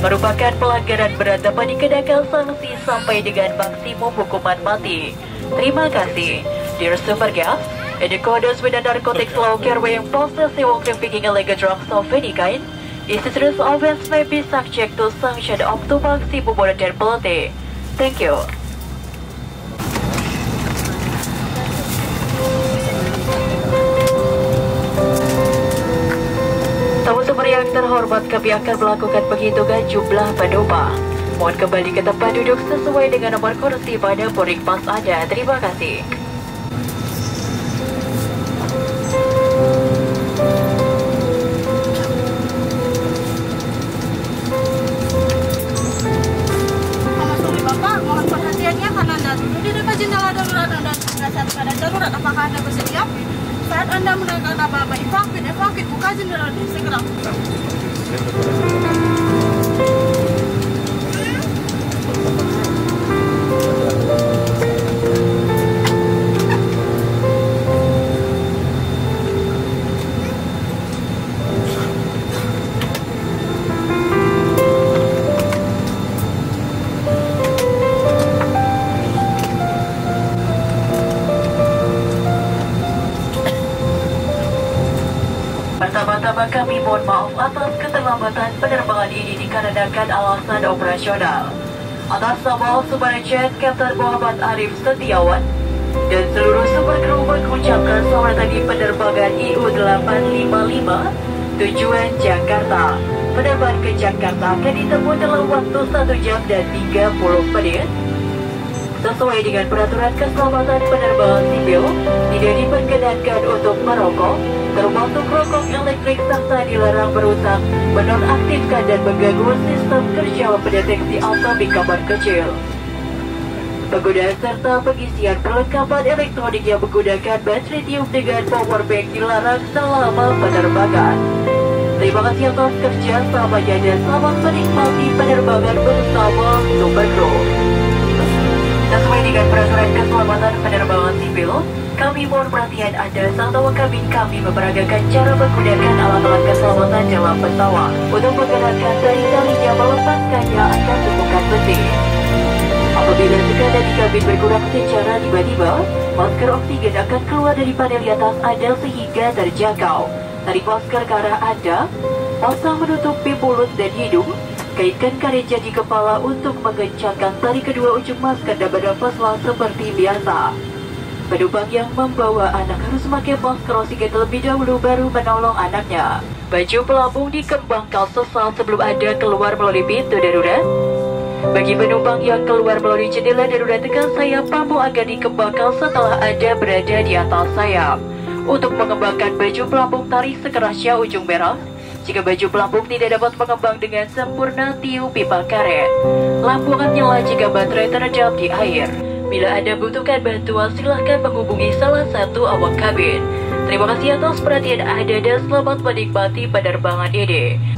merupakan pelanggaran berat dapat dikenakan sanksi sampai dengan maksimum hukuman mati. Terima kasih. Dear super guests, in accordance with the Narcotics Law, carrying, possessing, or trafficking illegal drugs of any kind, this serious offense may be subject to sanction up to maximum monetary penalty. Thank you. Teman-teman yang terhormat, kami akan melakukan penghitungan jumlah penumpang. Mohon kembali ke tempat duduk sesuai dengan nomor kursi pada boarding pass Anda. Terima kasih. Bapak, mohon perhatiannya karena Anda duduk di dekat jendela darurat Anda saat keadaan darurat. Apakah Anda bersedia? Saat Anda mendengar apa-apa, evakuasi, buka jendela ini segera. Pertama-tama kami mohon maaf atas keterlambatan penerbangan ini dikarenakan alasan operasional. Atas nama Superjet Kapten Muhammad Arif Setiawan dan seluruh super kru mengucapkan selamat datang di penerbangan IU855 tujuan Jakarta. Penerbangan ke Jakarta akan ditempuh dalam waktu 1 jam dan 30 menit. Sesuai dengan peraturan keselamatan penerbangan sipil, tidak diperkenankan untuk merokok, termasuk rokok elektrik, serta dilarang berhutang, menonaktifkan dan mengganggu sistem kerja pendeteksi asap di kamar kecil. Penggunaan serta pengisian perlengkapan elektronik yang menggunakan baterai tiup dengan power bank dilarang selama penerbangan. Terima kasih atas kerja samanya dan selamat menikmati penerbangan bersama Super Crew. Sesuai dengan peraturan keselamatan penerbangan sipil, kami mohon perhatian Anda saat awak kabin kami memperagakan cara menggunakan alat-alat keselamatan dalam pesawat. Untuk menggerakkan dari talinya melepaskannya akan tumpukan besi. Apabila tekanan di kabin berkurang secara tiba-tiba, masker oksigen akan keluar dari panel di atas Anda sehingga terjangkau. Tarik masker ke arah Anda, pasang menutupi mulut dan hidung. Kaitkan karetnya di kepala untuk mengencangkan tali kedua ujung masker dan bernafaslah seperti biasa. Penumpang yang membawa anak harus memakai masker oksigen terlebih dahulu baru menolong anaknya. Baju pelampung dikembangkan sesaat sebelum Anda keluar melalui pintu darurat. Bagi penumpang yang keluar melalui jendela darurat, tekan sayap pelampung akan dikembangkan setelah Anda berada di atas sayap. Untuk mengembangkan baju pelampung, tarik sekerasnya ujung merah. Jika baju pelampung tidak dapat mengembang dengan sempurna, tiup pipa karet. Lampu akan nyala jika baterai terendam di air. Bila Anda butuhkan bantuan, silahkan menghubungi salah satu awak kabin. Terima kasih atas perhatian Anda dan selamat menikmati penerbangan ini.